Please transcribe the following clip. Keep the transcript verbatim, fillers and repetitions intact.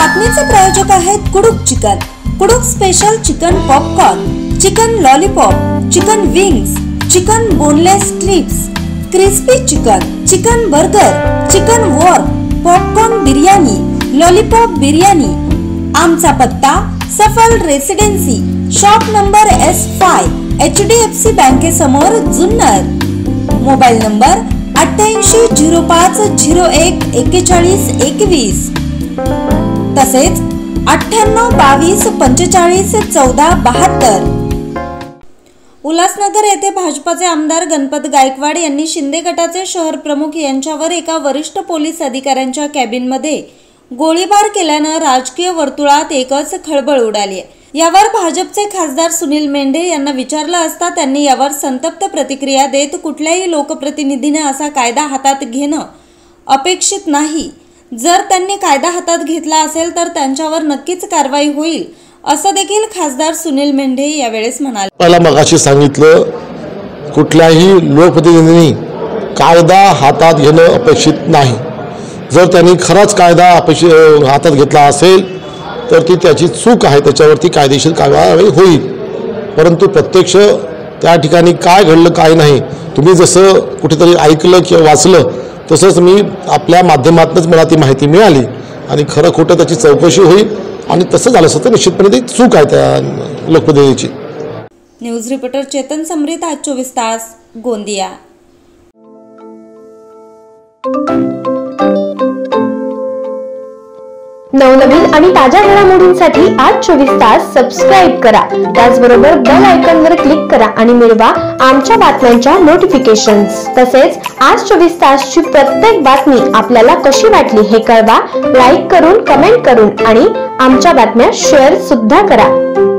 बातमीचे प्रायोजक आहेत Kuduk chicken, Kuduk special chicken popcorn, chicken lollipop, chicken wings, chicken boneless strips, crispy chicken, chicken burger, chicken wok, popcorn biryani, lollipop biryani. आमचा पत्ता Safal residency, shop number S five, H D F C बँके समोर, Junnar. Mobile number अठ्ठ्याऐंशी zero पाच zero एक एक्केचाळीस एकवीस, तसेच अठ्ठ्याण्णव बावीस पंचेचाळीस चौदा बहात्तर। उल्हासनगर येथे भाजपाचे आमदार गणपत गायकवाड यांनी शिंदे गटाचे शहर प्रमुख यांच्यावर एका वरिष्ठ पोलीस अधिकाऱ्यांच्या कॅबिनमध्ये गोळीबार केल्यानं राजकीय वर्तुळात एकच खळबळ उडाली आहे। यावर भाजपचे खासदार सुनील मेंढे यांना विचारलं असता त्यांनी यावर संतप्त प्रतिक्रिया देत कुठल्याही लोकप्रतिनिधीने असा कायदा हातात घेणं अपेक्षित नाही, जर त्यांनी कायदा हातात घेतला असेल तर त्यांच्यावर नक्कीच कारवाई होईल, असं देखील खासदार सुनील मेंढे यावेळेस म्हणाले। मला मगाशी सांगितलं, कुठल्याही लोकप्रतिनिधींनी कायदा हातात घेणं अपेक्षित नाही। जर त्यांनी खराच कायदा अपेक्षित हातात घेतला असेल तर ती त्याची चूक आहे, त्याच्यावरती कायदेशीर कारवाई होईल। परंतु प्रत्यक्ष त्या ठिकाणी काय घडलं काय नाही, तुम्ही जसं कुठेतरी ऐकलं किंवा वाचलं तसंच मी आपल्या माध्यमातूनच मला ती माहिती मिळाली आणि खरं खोटं त्याची चौकशी होईल आणि तसं झालं असतं तर निश्चितपणे ती चूक आहे त्या लोकप्रतिनिधीची। न्यूज रिपोर्टर चेतन समृत, आज चोवीस तास, गोंदिया। नवनवीन आणि ताज्या घडामोडींसाठी आज चोवीस तास सबस्क्राईब करा, त्याचबरोबर बेल आयकॉनवर क्लिक करा आणि मिळवा आमच्या बातम्यांच्या नोटिफिकेशन्स। तसेच आज चोवीस तासची प्रत्येक बातमी आपल्याला कशी वाटली हे कळवा, लाईक करून, कमेंट करून आणि आमच्या बातम्या शेअर सुद्धा करा।